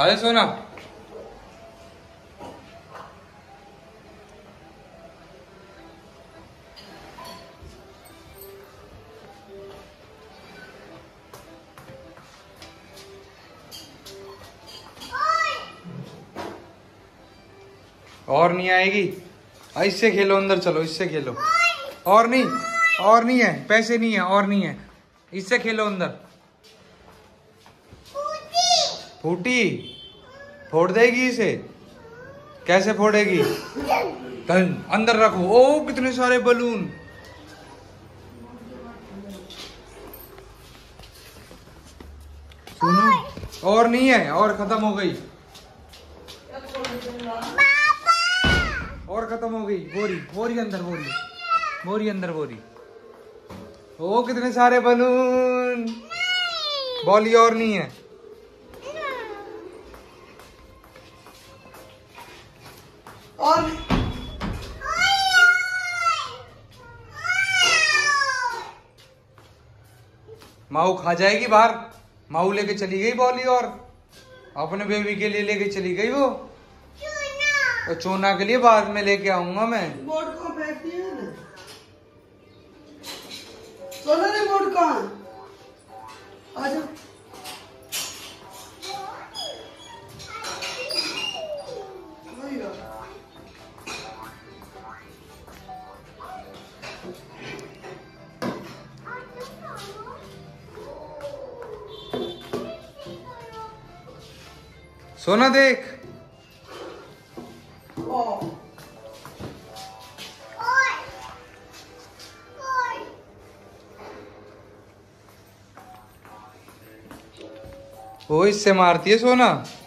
अरे सोना और नहीं आएगी। इससे खेलो, अंदर चलो, इससे खेलो। और नहीं है, पैसे नहीं है, और नहीं है, इससे खेलो अंदर। फूटी फोड़ देगी इसे। कैसे फोड़ेगी? अंदर रखो। ओ कितने सारे बलून। सुनो, और नहीं है, और खत्म हो गई, और खत्म हो गई। बोरी अंदर, बोरी अंदर, बोरी। ओ कितने सारे बलून। बॉली और नहीं है। और माऊ खा जाएगी बाहर। माऊ लेके चली गई बॉली, और अपने बेबी के लिए लेके चली गई वो। तो चोना के लिए बाद में लेके आऊंगा मैं। बोर्ड को फेंक दिया ना। सोना ने बोर्ड कहाँ? आजा। सोना देख। वो इससे मारती है सोना।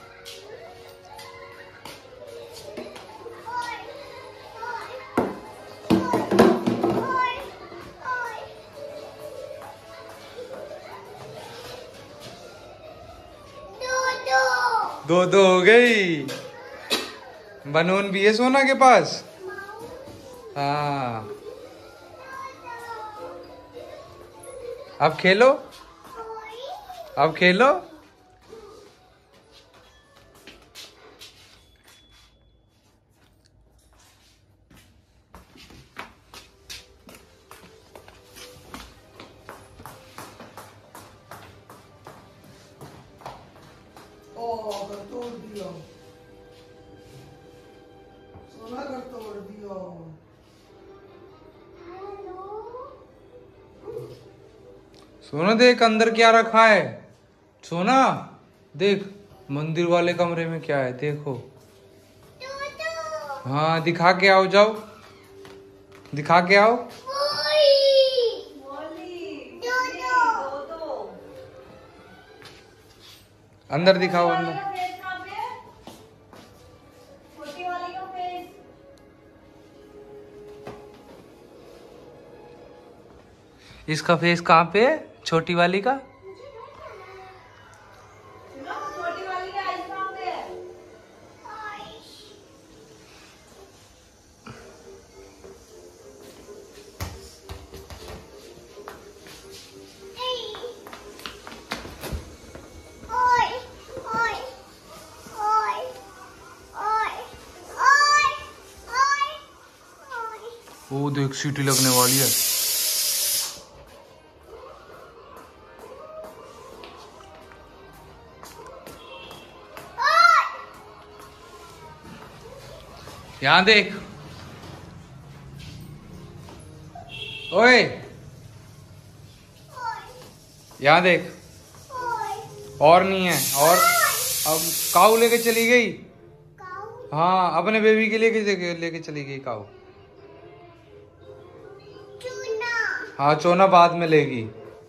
दो हो गई। बनून भी है सोना के पास। हाँ, अब खेलो, अब खेलो। कर तोड़ दिया सोना, कर तोड़ दिया। सोना देख अंदर क्या रखा है। सोना देख, मंदिर वाले कमरे में क्या है देखो। हाँ दिखा के आओ, जाओ दिखा के आओ। अंदर दिखाओ, अंदर। इसका फेस कहाँ पे है? छोटी वाली का? वो देख सीटी लगने वाली है। यहाँ देख, ओए यहाँ देख। और नहीं है, और अब काऊ लेके चली गई। हाँ अपने बेबी के लेके चली गई काऊ। हाँ चोना बाद में लेगी।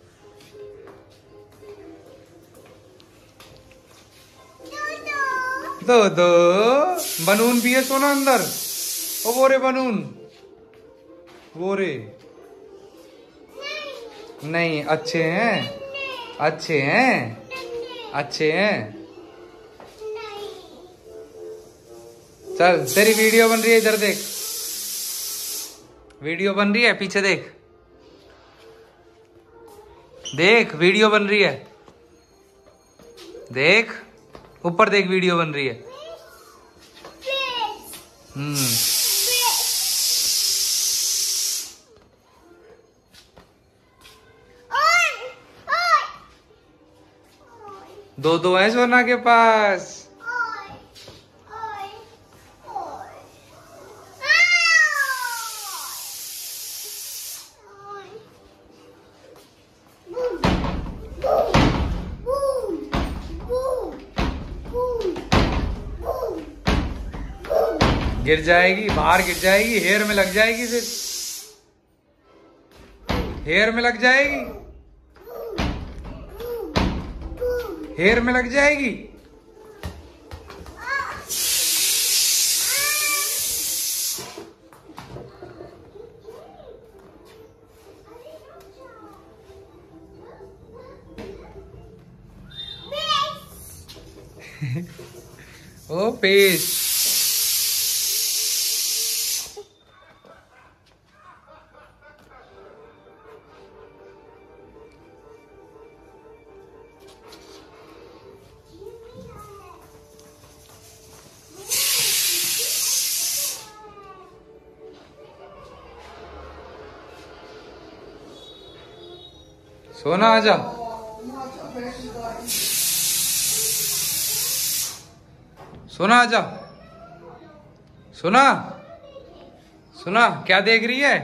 दो बनून भी है सोना अंदर। ओ वो रे बनून, वो रे। नहीं अच्छे हैं, अच्छे हैं, अच्छे हैं। चल तेरी वीडियो बन रही है, इधर देख, वीडियो बन रही है, पीछे देख, देख वीडियो बन रही है, देख। ऊपर देख वीडियो बन रही है। दो दो है सोना के पास। गिर जाएगी, बाहर गिर जाएगी, हेयर में लग जाएगी, फिर हेयर में लग जाएगी, हेयर में लग जाएगी। ओ पेश। सोना आजा। सोना आजा। सोना, सोना क्या देख रही है?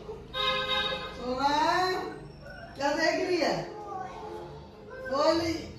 सोना क्या देख रही है? बोली।